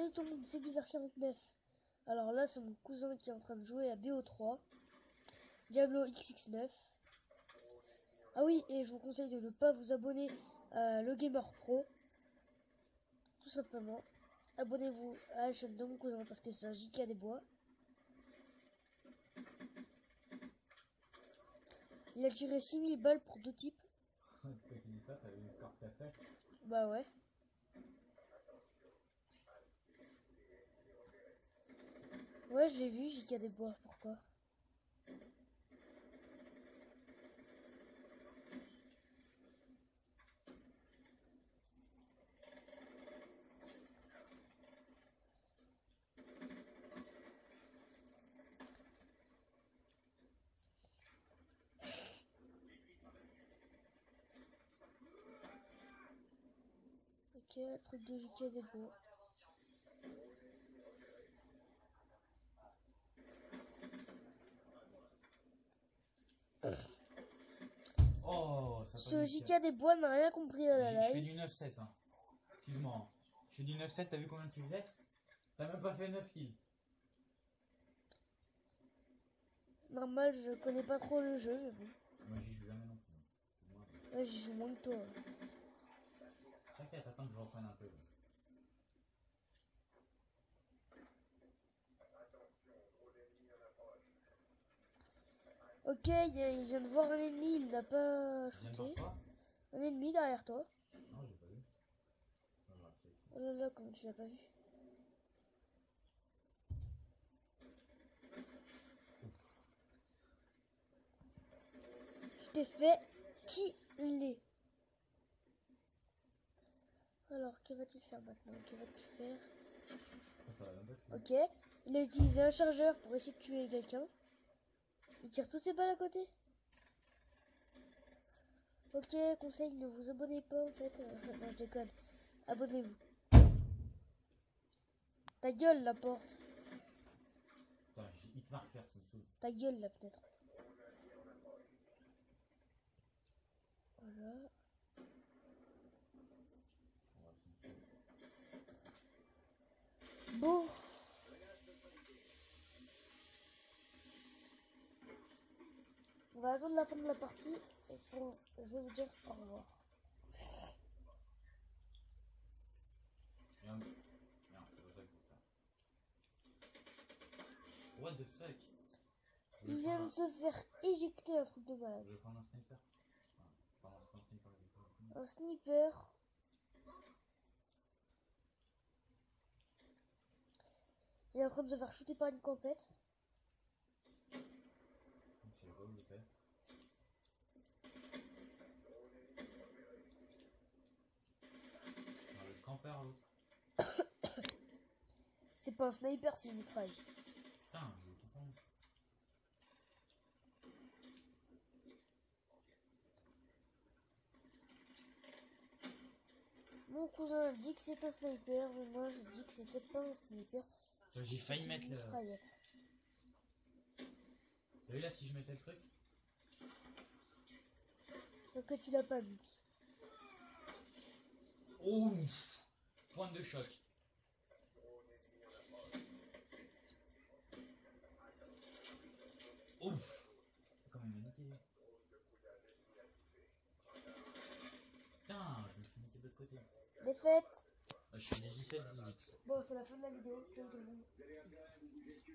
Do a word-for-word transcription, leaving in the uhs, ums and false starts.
Salut tout le monde, c'est Bizarre quarante-neuf. Alors là, c'est mon cousin qui est en train de jouer à B O trois, Diablo X X neuf. Ah oui, et je vous conseille de ne pas vous abonner à Le Gamer Pro. Tout simplement. Abonnez-vous à la chaîne de mon cousin parce que c'est un J K des bois. Il a tiré six mille balles pour deux types. C'est toi qui dis ça, t'as vu le score que t'as fait? Bah ouais. Ouais, je l'ai vu, J K des bois, pourquoi? Ok, truc de J K des bois. Oh, ça Ce J K des bois n'a rien compris à la Je fais live. du neuf sept, hein. Excuse-moi. Hein. Je fais du neuf sept, t'as vu combien tu faisais? T'as même pas fait neuf kills. Normal, je connais pas trop le jeu, mais bon. Moi j'y joue jamais non plus. Moi, Là, j'y joue moins que toi. t'inquiète, attends que je reprenne un peu. Ok, il vient de voir un ennemi, il n'a pas Je viens de shooté. voir quoi? Un ennemi derrière toi. Non, j'ai pas vu. Non, non, c'est- Oh là là, comment tu l'as pas vu? Tu t'es fait killer. Alors, que va-t-il faire maintenant? Que va-t-il faire? Ça va même pas te Ok, il a utilisé un chargeur pour essayer de tuer quelqu'un. Il tire toutes ses balles à côté. Ok, conseil, ne vous abonnez pas en fait. Euh, non, je déconne. Abonnez-vous. Ta gueule, la porte. Putain, j'ai hit marker, ça me saoule. Ta gueule, la fenêtre. Voilà. On va s'en foutre. Bon. On va attendre la fin de la partie et pour... je vais vous dire au revoir. Merde. Merde, c'est pas ça qu'il faut faire. What the fuck? Je Il vais vient prendre de se faire éjecter un truc de un... malade. Je vais prendre un sniper. Enfin, pardon, c'est pas un sniper, il est pas... Un sniper. Il est en train de se faire shooter par une campette. Je sais pas où il était. Dans le campeur, l'autre. C'est pas un sniper, c'est une mitraille. Putain, je vais confondre. Mon cousin dit que c'est un sniper, mais moi je dis que c'était pas un sniper. J'ai failli C'est mettre une le... mitraillette. T'as vu là si je mettais le truc? Donc que tu l'as pas mis. Oh, point de choc. Ouf. Comment il m'a niqué. Putain, je me suis niqué de l'autre côté. Défaite. Je suis dix-sept dix-huit. Bon, c'est la fin de la vidéo. Ciao tout le monde.